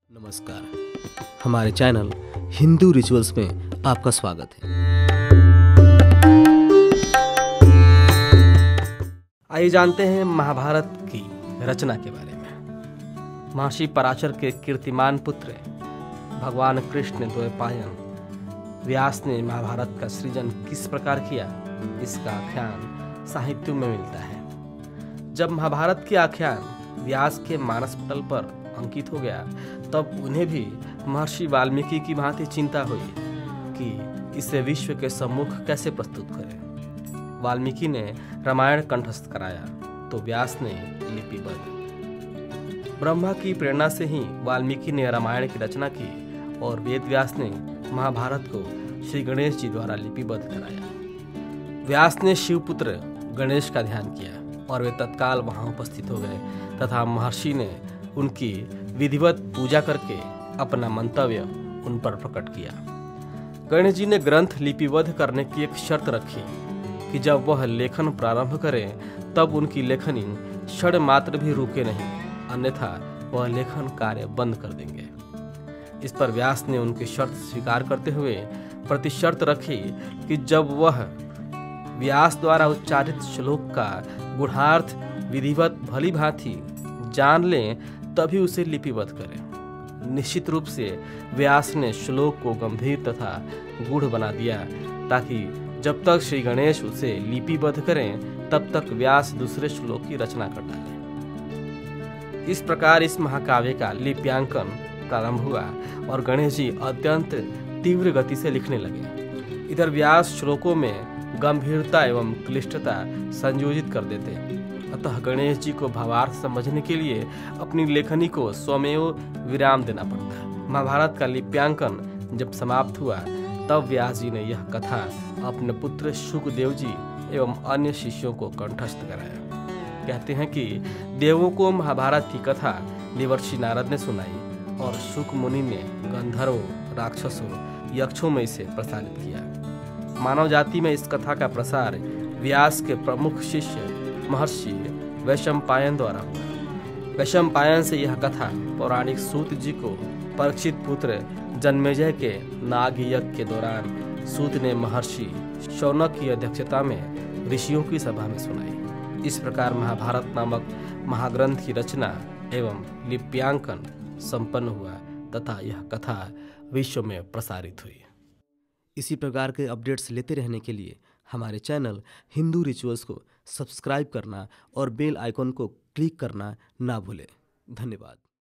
नमस्कार। हमारे channel Hindu rituals में आपका स्वागत है। आइए जानते हैं महाभारत की रचना के बारे में। महर्षि पराशर के कीर्तिमान पुत्र भगवान कृष्ण द्वैपायन व्यास ने महाभारत का सृजन किस प्रकार किया, इसका आख्यान साहित्य में मिलता है। जब महाभारत की आख्यान व्यास के मानस पटल पर अंकित हो गया, तब उन्हें भी महर्षि वाल्मीकि की भांति चिंता हुई कि इसे विश्व के सम्मुख कैसे प्रस्तुत करें। वाल्मीकि ने रामायण कंठस्थ कराया तो व्यास ने लिपिबद्ध। ब्रह्मा की प्रेरणा से ही वाल्मीकि ने रामायण की रचना की और वेद व्यास ने महाभारत को श्री गणेश जी द्वारा लिपिबद्ध कराया। व्यास ने शिवपुत्र गणेश का ध्यान किया और वे तत्काल वहां उपस्थित हो गए तथा महर्षि ने उनकी विधिवत पूजा करके अपना मंतव्य उन पर प्रकट किया। गणेश जी ने ग्रंथ लिपिबद्ध करने की एक शर्त रखी कि जब वह लेखन प्रारंभ करें तब उनकी लेखनी क्षण मात्र भी रुके नहीं, अन्यथा वह लेखन कार्य बंद कर देंगे। इस पर व्यास ने उनकी शर्त स्वीकार करते हुए प्रतिशर्त रखी कि जब वह व्यास द्वारा उच्चारित श्लोक का गूढ़ार्थ विधिवत भली भांति जान लें तभी उसे लिपिबद्ध करें। निश्चित रूप से व्यास ने श्लोक को गंभीर तथा गूढ़ बना दिया ताकि जब तक श्री गणेश उसे लिपिबद्ध करें तब तक व्यास दूसरे श्लोक की रचना कर डाले। इस प्रकार इस महाकाव्य का लिप्यांकन प्रारंभ हुआ और गणेश जी अत्यंत तीव्र गति से लिखने लगे। इधर व्यास श्लोकों में गंभीरता एवं क्लिष्टता संयोजित कर देते। अतः गणेश जी को भावार्थ समझने के लिए अपनी लेखनी को स्वमेव विराम देना पड़ता है। महाभारत का लिप्यांकन जब समाप्त हुआ तब व्यास जी ने यह कथा अपने पुत्र शुकदेव जी एवं अन्य शिष्यों को कंठस्थ कराया। कहते हैं कि देवों को महाभारत की कथा देवर्षि नारद ने सुनाई और शुक मुनि ने गंधर्वों, राक्षसों, यक्षों में इसे प्रसारित किया। मानव जाति में इस कथा का प्रसार व्यास के प्रमुख शिष्य महर्षि वैशंपायन द्वारा हुआ। वैशंपायन से यह कथा पौराणिक सूत जी को परीक्षित पुत्र जन्मेजय के नाग यज्ञ के दौरान सूत ने महर्षि शौनक की अध्यक्षता में ऋषियों की सभा में सुनाई। इस प्रकार महाभारत नामक महाग्रंथ की रचना एवं लिप्यांकन संपन्न हुआ तथा यह कथा विश्व में प्रसारित हुई। इसी प्रकार के अपडेट्स लेते रहने के लिए हमारे चैनल हिंदू रिचुअल्स को सब्सक्राइब करना और बेल आइकन को क्लिक करना ना भूलें। धन्यवाद।